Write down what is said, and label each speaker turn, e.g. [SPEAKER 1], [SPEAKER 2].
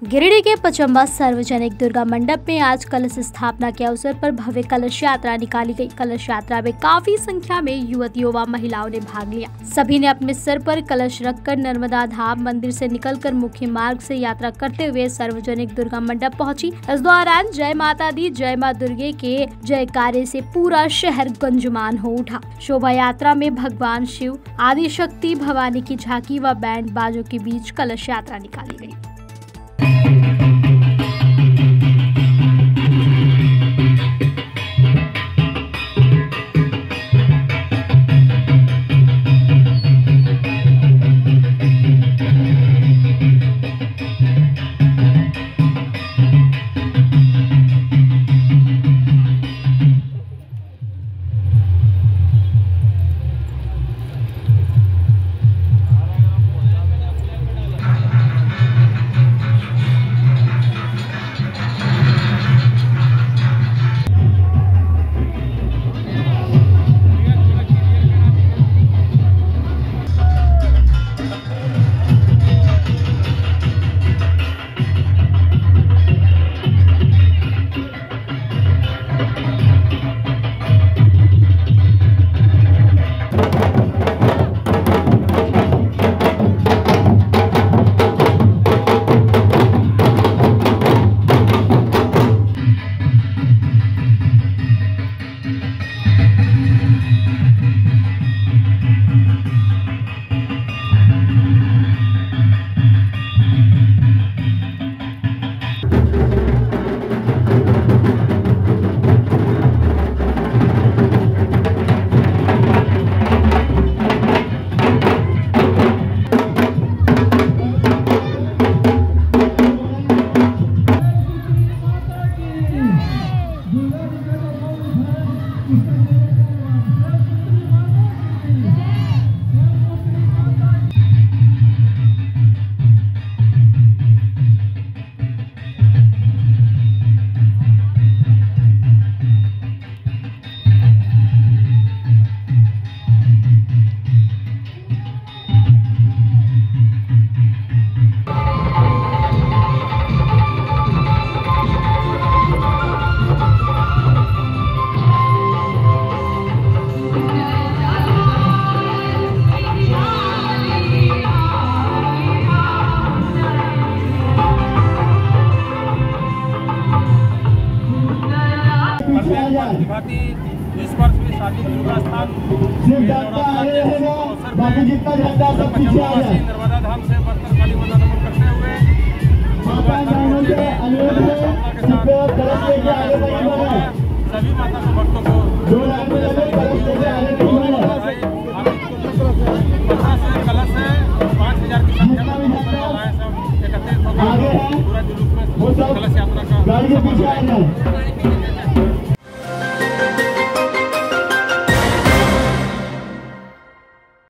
[SPEAKER 1] गिरिडीह के पचम्बा सार्वजनिक दुर्गा मंडप में आज कलश स्थापना के अवसर पर भव्य कलश यात्रा निकाली गई। कलश यात्रा में काफी संख्या में युवतियों व महिलाओं ने भाग लिया। सभी ने अपने सिर पर कलश रखकर नर्मदा धाम मंदिर से निकलकर मुख्य मार्ग से यात्रा करते हुए सार्वजनिक दुर्गा मंडप पहुंची। इस दौरान जय माता दी, जय माँ दुर्गे के जयकारे से पूरा शहर गुंजमान हो उठा। शोभा यात्रा में भगवान शिव, आदि शक्ति भवानी की झांकी व बैंड बाजों के बीच कलश यात्रा निकाली गई।
[SPEAKER 2] इस वर्ष भी शादी दुर्गा स्थान नर्मदा धाम से बरतर काली माता नमन करते हुए सभी माता के भक्तों को कलश है 5000 की संख्या में एकत्रित होकर पूरा जुलूस में कलश यात्रा का